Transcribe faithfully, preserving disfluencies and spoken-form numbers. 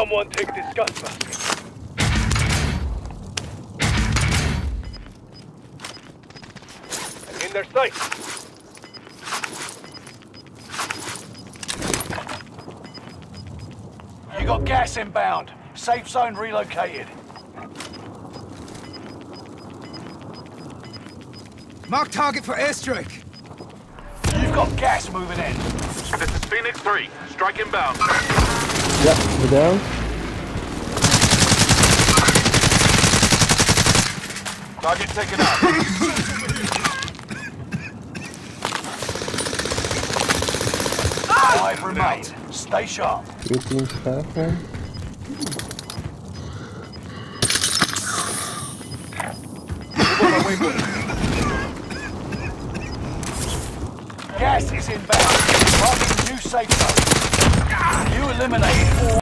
Someone take this gas mask. In their sight. You got gas inbound. Safe zone relocated. Mark target for airstrike. You've got gas moving in. This is Phoenix three. Strike inbound. Yep, we're down. Target taken out. Five remain. Stay sharp. eighteen staff one. Gas is inbound. Marking new safe zone. You eliminated all